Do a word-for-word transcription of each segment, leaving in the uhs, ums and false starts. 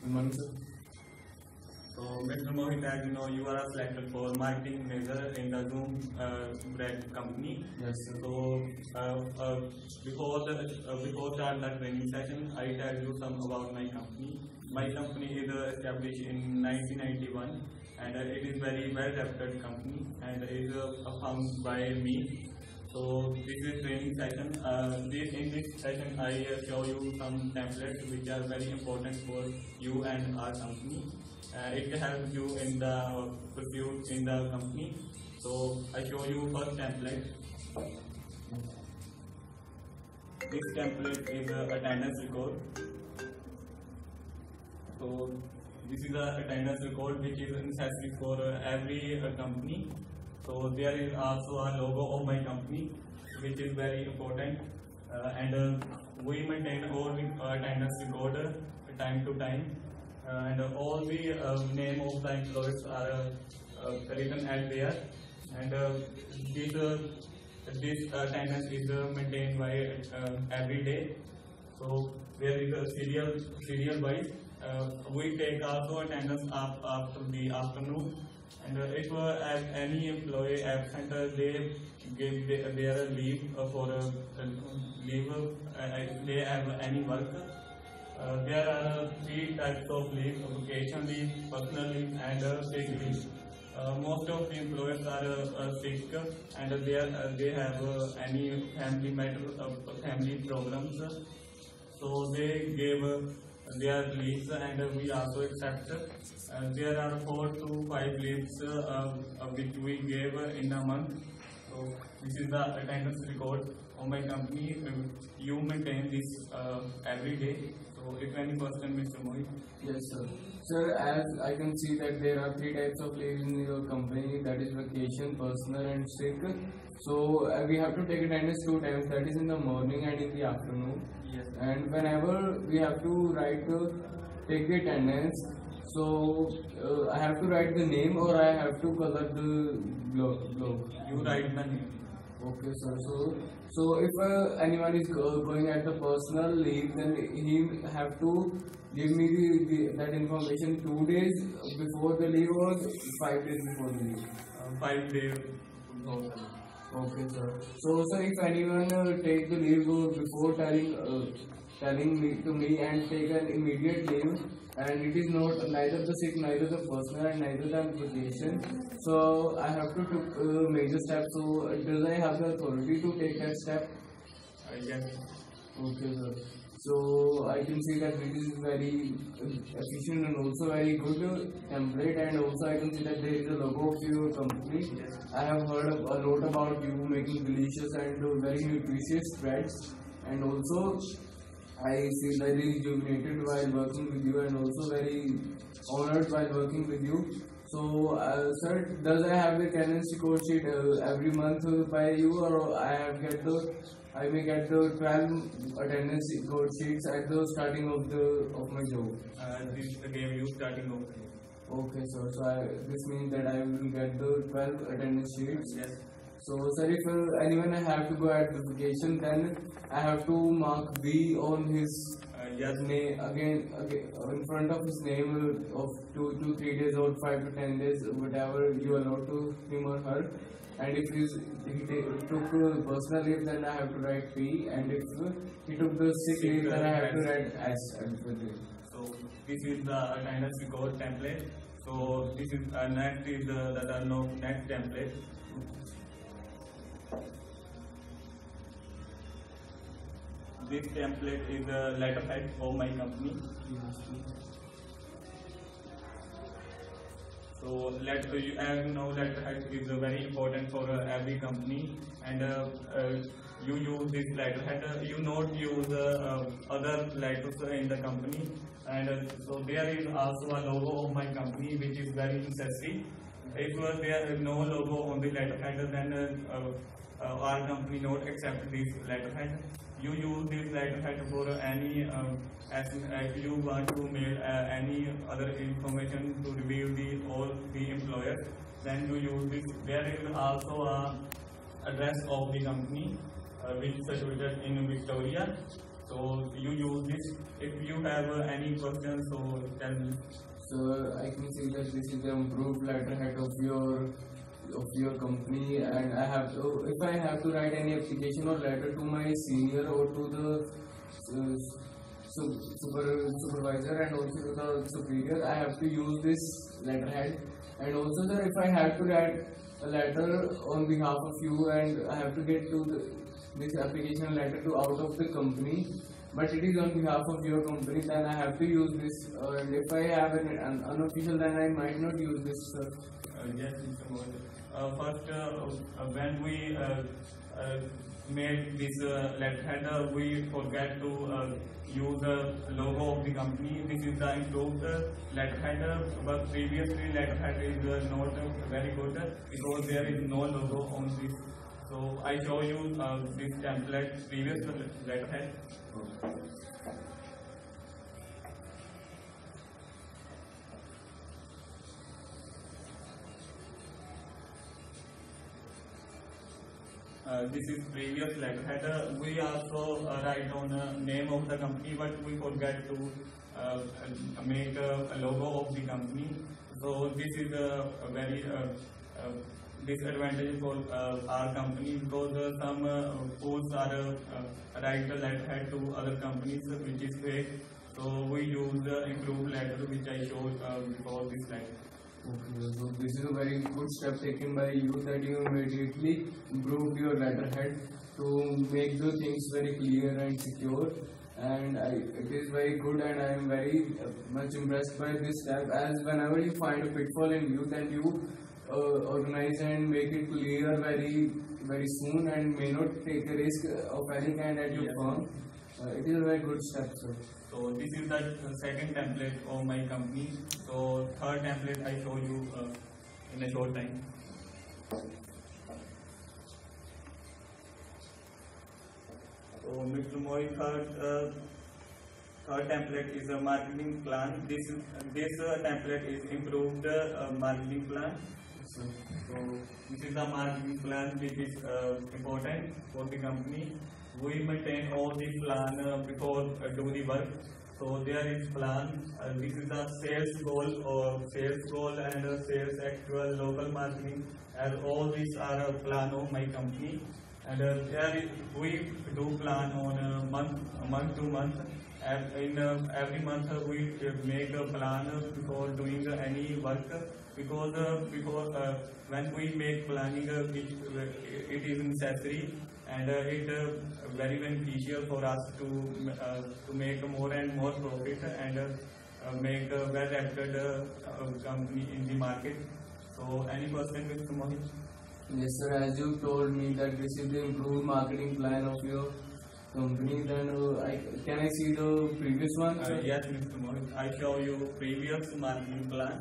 Good morning, sir. So, Mister Mohit, as you know, you are selected for marketing manager in the Zoom uh, brand company. Yes, sir. So, uh, uh, before the uh, before start the training session, I tell you some about my company. My company is uh, established in nineteen ninety-one, and uh, it is very well reputed company, and is uh, founded by me. So this is training session. Uh, this, in this session, I uh, show you some templates which are very important for you and our company. Uh, it helps you in the pursuit in the company. So I show you first template. This template is uh, attendance record. So this is a attendance record which is necessary for uh, every uh, company. So there is also a logo of my company, which is very important, uh, and uh, we maintain all the uh, attendance record uh, time to time, uh, and uh, all the uh, name of the employees are uh, uh, written at there, and uh, this uh, this attendance is uh, maintained by uh, every day. So there is a serial serial wise. Uh, we take also attendance up after the afternoon. And uh, if uh, any employee absent, uh, they give the, their leave uh, for uh, leave. Uh, if they have any work. Uh, there are three types of leave: vacation leave, personal leave, and uh, sick leave. Uh, most of the employees are uh, uh, sick, and uh, they are, uh, they have uh, any family matter, uh, family problems. So they give uh, their leaves, and uh, we also accept. Uh, there are four to five leaves uh, uh, which we gave uh, in a month. So this is the attendance record of my company. Uh, you maintain this uh, every day. So if any question, Mister Mohit. Yes, sir. Sir, as I can see that there are three types of leaves in your company, that is vacation, personal, and sick. So uh, we have to take attendance two times, that is in the morning and in the afternoon. Yes. And whenever we have to write uh, take the attendance, so uh, I have to write the name or I have to color the block. block. You write the name. Okay, sir. So, so if uh, anyone is go going at the personal leave, then he have to give me the, the, that information two days before the leave or five days before the leave. Uh, five days. Okay, sir. So, sir, if anyone uh, take the leave uh, before telling uh, telling me to me and take an immediate leave, and it is not neither the sick, neither the personal, and neither the vacation, so I have to take uh, major steps. So, does I have the authority to take that step? I guess. Okay, sir. So I can see that it is very efficient and also very good uh, template, and also I can see that there is a logo of your company. Yes. I have heard a lot about you making delicious and uh, very nutritious breads, and also I feel very rejuvenated while working with you, and also very honored while working with you. So, uh, sir, does I have the attendance record sheet uh, every month uh, by you, or I have get the I may get the twelve attendance record sheets at the starting of the of my job? Uh, this gave you starting of. Okay, sir. So I, this means that I will get the twelve attendance sheets. Yes. So, sir, if uh, anyone have to go at the vacation, then I have to mark B on his Uh, yes. name again, again in front of his name uh, of two to three days or five to ten days, whatever you allow to him or her. And if he's, he ta- took uh, personal leave, then I have to write P. And if uh, he took the sick leave, then I have to write S. So this is the attendance record template. So this is uh, next is the, the, the no, next template. This template is the letterhead of my company. So let you as you know, letterhead is uh, very important for uh, every company, and uh, uh, you use this letterhead. Uh, you not use uh, uh, other letters in the company, and uh, so there is also a logo of my company, which is very necessary. If uh, there is no logo on the letterhead, then uh, uh, uh, our company not accept this letterhead. You use this letterhead for any um, as uh, if you want to mail uh, any other information to reveal the all the employers, then you use this. There is also a address of the company uh, which is situated in Victoria. So you use this. If you have uh, any questions, so tell me. So I can see that this is the improved letterhead of your of your company, and I have to, if I have to write any application or letter to my senior or to the uh, su- super, supervisor and also to the superior, I have to use this letterhead. And also, sir, if I have to write a letter on behalf of you and I have to get to the, this application letter to out of the company, but it is on behalf of your company, then I have to use this. Uh, and if I have an, an unofficial, then I might not use this, sir. Uh, yes, Mister Mohit. Uh, first, uh, uh, when we uh, uh, made this uh, letterhead, uh, we forget to uh, use the logo of the company. This is the improved uh, letterhead, uh, but previously letterhead is uh, not uh, very good uh, because there is no logo on this. So I show you uh, this template, previous letterhead. Uh, this is previous letterhead. Uh, we also uh, write on uh, name of the company, but we forget to uh, uh, make a, a logo of the company. So this is a, a very uh, uh, disadvantage for uh, our company because uh, some uh, schools are uh, uh, write the letterhead to other companies, uh, which is fake. So we use the improved letter which I showed uh, before this letter. Okay, so this is a very good step taken by you that you immediately improved your letterhead to make the things very clear and secure. And I, it is very good, and I am very uh, much impressed by this step. As whenever you find a pitfall in you, then you uh, organize and make it clear very very soon, and may not take a risk of any kind at your Yes. firm. Uh, it is a very good step, sir. So this is the second template of my company. So third template I show you uh, in a short time. So Mister Mohit, third, uh, third template is a marketing plan. This is, this uh, template is improved uh, marketing plan. So, So this is the marketing plan which is uh, important for the company. We maintain all the plan uh, before uh, do the work. So there is plan. Uh, this is the sales goal or sales goal and uh, sales actual local marketing. And all these are a plan of my company. And uh, there is, we do plan on a month, month to month. And in uh, every month uh, we uh, make a plan uh, before doing uh, any work uh, because uh, because uh, when we make planning uh, it, uh, it is necessary and uh, it uh, very beneficial for us to uh, to make more and more profit and uh, uh, make a well reputed uh, uh, company in the market. So any question, Mister Mohit? yes, sir. As you told me that this is the improved marketing plan of your company, then uh, I, can I see the previous one? Uh, sir? yes, Mister Mohit. I show you previous marketing plan.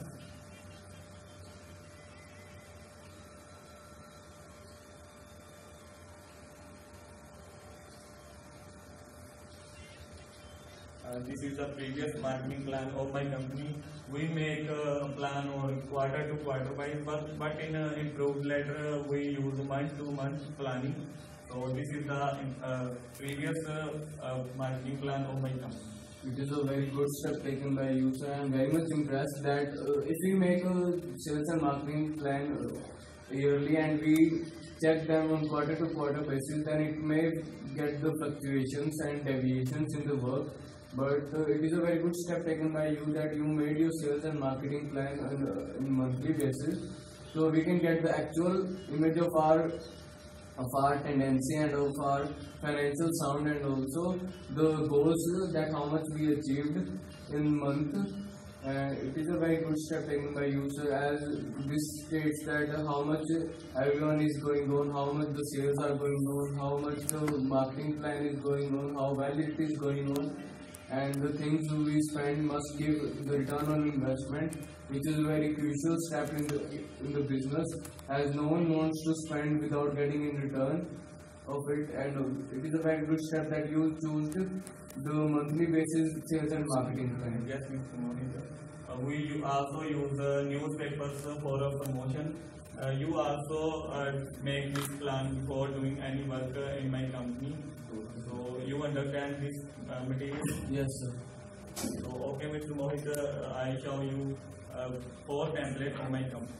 Uh, this is the previous marketing plan of my company. We make a plan on quarter to quarter wise, but, but in uh, improved letter uh, we use month to month planning. So this is the uh, previous uh, uh, marketing plan of my company. It is a very good step taken by you, sir. I am very much impressed that uh, if we make a sales and marketing plan uh, yearly and we check them on quarter to quarter basis, then it may get the fluctuations and deviations in the work. But uh, it is a very good step taken by you that you made your sales and marketing plan on uh, in monthly basis, so we can get the actual image of our of our tendency and of our financial sound, and also the goals that how much we achieved in month. Uh, it is a very good step taken by you, sir, as this states that uh, how much everyone is going on, how much the sales are going on, how much the marketing plan is going on, how well it is going on, and the things we spend must give the return on investment, which is a very crucial step in the in the business, as no one wants to spend without getting in return of it. And uh, it is a very good step that you choose the monthly basis sales and marketing plan. Yes, Mister Mohit. Uh, we also use uh, newspapers uh, for a promotion. uh, you also uh, make this plan before doing any work uh, in my company. So you understand this uh, material? Yes, sir. So okay, Mister Mohit, uh, I show you uh, four templates on my company.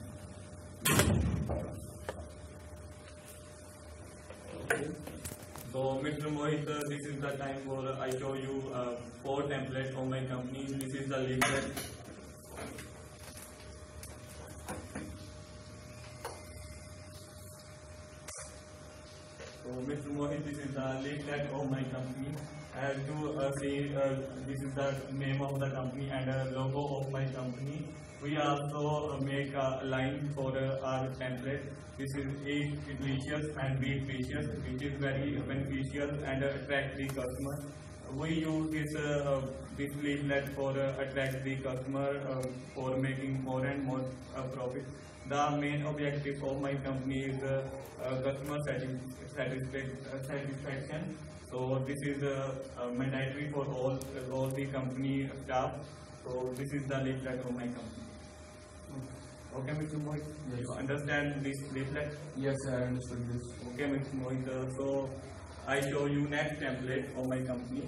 Okay. So Mister Mohit, uh, this is the time for uh, I show you uh, four templates for my company. This is the leaflet. So Mister Mohit, this is the leaflet of my company. As you uh, see, uh, this is the name of the company and uh, logo of my company. We also uh, make a line for uh, our template. This is eat delicious and be precious, which is very beneficial and uh, attract the customer. We use this uh, this leaflet for uh, attract the customer uh, for making more and more uh, profit. The main objective of my company is uh, uh, customer satisfaction. satisfaction. So this is uh, uh, mandatory for all uh, all the company staff. So this is the leaflet of my company. Okay, Mister Mohit, yes. You understand this leaflet? Yes, I understood this. Okay, Mister Mohit. Uh, so I show you next template of my company.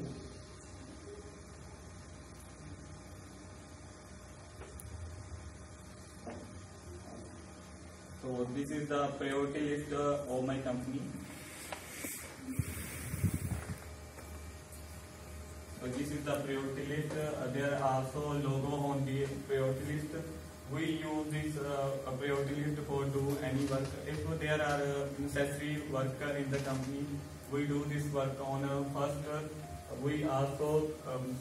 So this is the priority list uh, of my company. So this is the priority list. Uh, there are also logo on the priority list. We use this uh, priority list for do any work. If there are uh, necessary work in the company, we do this work on uh, first. Uh, we also um,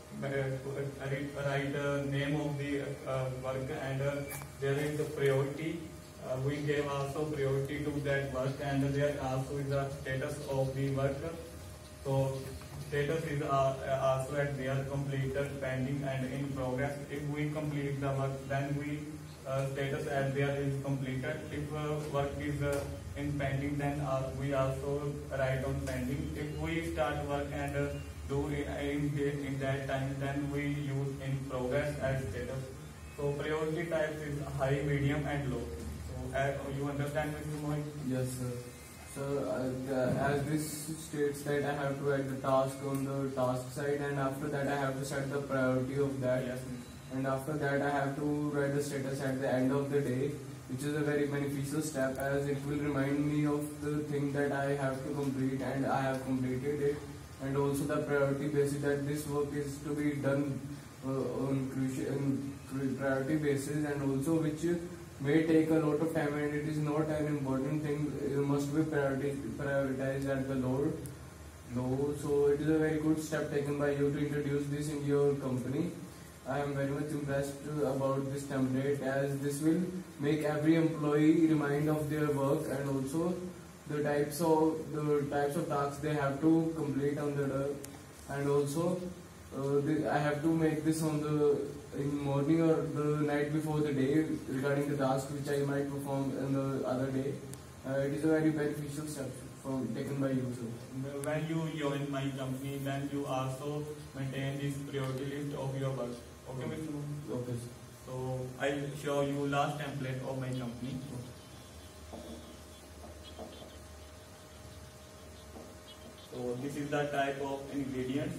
write the name of the uh, work and uh, there is the priority. Uh, we give also priority to that work and there also is the status of the work. So status is uh, also at they are completed, pending and in progress. If we complete the work, then we uh, status at there is completed. If uh, work is uh, in pending, then uh, we also write on pending. If we start work and uh, do in, in, in that time, then we use in progress as status. So priority types is high, medium and low. So uh, you understand, Mister Mohit? Yes, sir. So, uh, the, as this states that I have to write the task on the task side, and after that I have to set the priority of that. Yes. And after that I have to write the status at the end of the day, which is a very beneficial step as it will remind me of the thing that I have to complete and I have completed it. And also the priority basis that this work is to be done uh, on crucial on priority basis, and also which may take a lot of time and it is not an important thing. It must be priority, prioritized at the low. low. So it is a very good step taken by you to introduce this in your company. I am very much impressed about this template as this will make every employee remind of their work and also the types of the types of tasks they have to complete on the and also uh, the, I have to make this on the in morning or the night before the day regarding the task which I might perform in the other day. Uh, it is a very beneficial step from taken by you, sir. When you join my company, then you also maintain this priority list of your work. Okay, Mister Mohit? Okay, sir. So I'll show you last template of my company. So this is the type of ingredients.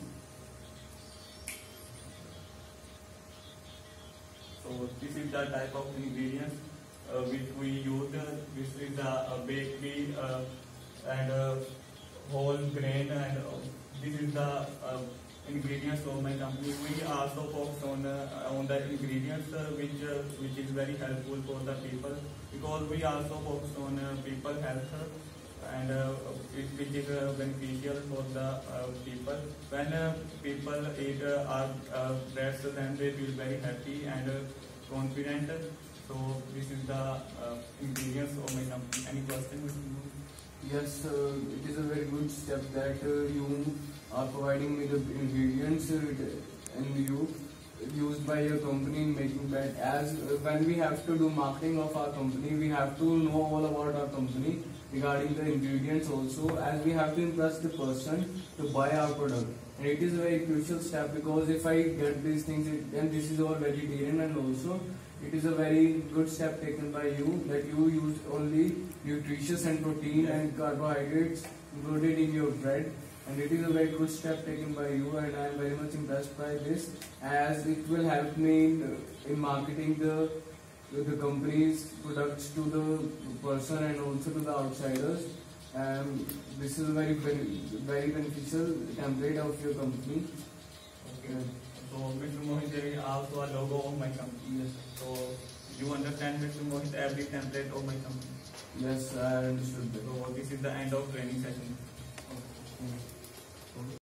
So this is the type of ingredients uh, which we use. This is the uh, bakery uh, and uh, whole grain, and uh, this is the uh, ingredients of my company. We also focus on uh, on the ingredients uh, which uh, which is very helpful for the people, because we also focus on uh, people health uh, and uh, it, which is uh, beneficial for the uh, people. When uh, people eat uh, our uh, breads, then they feel very happy and uh, confident. So this is the uh, ingredients of my company. Any questions? Yes, uh, it is a very good step that uh, you are providing me the ingredients uh, and you used by your company in making bread. As uh, when we have to do marketing of our company, we have to know all about our company regarding the ingredients also, as we have to impress the person to buy our product. and it is a very crucial step because if I get these things, it, then this is all vegetarian, and also it is a very good step taken by you that you use only nutritious and protein and carbohydrates included in your bread, and it is a very good step taken by you, and I am very much impressed by this as it will help me in, in marketing the the company's products to the person and also to the outsiders. Um, this is a very very beneficial template of your company. Okay. So Mister Mohit, there is also a logo of my company. Yes. So you understand, Mister Mohit, every template of my company. Yes, I understood that. So this is the end of training session. Okay.